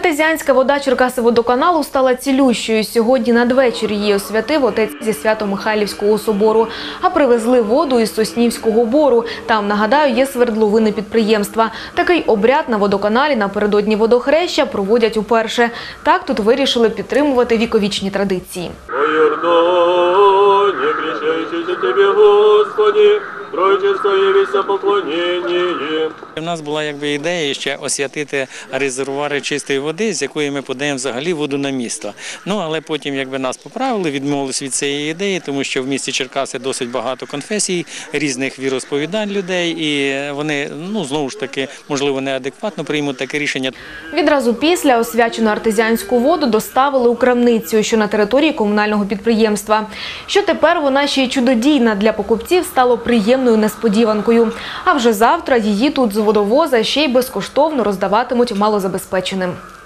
Артезіанська вода Черкасиводоканалу стала цілющою. Сьогодні надвечір її освятив отець зі Свято-Михайлівського собору. А привезли воду із Соснівського бору. Там, нагадаю, є свердловини підприємства. Такий обряд на водоканалі напередодні водохреща проводять уперше. Так тут вирішили підтримувати віковічні традиції. У нас була ідея ще освятити резервуари чистої води, з якої ми подаємо взагалі воду на місто. Але потім нас поправили, відмовились від цієї ідеї, тому що в місті Черкаси досить багато конфесій, різних віросповідань людей, і вони, знову ж таки, можливо, неадекватно приймуть таке рішення. Відразу після освячену артезіанську воду доставили у крамницю, що на території комунального підприємства. Що тепер вона ще й чудодійна для покупців стало приємною несподіванкою. А вже завтра її тут з водовоза ще й безкоштовно роздаватимуть малозабезпеченим.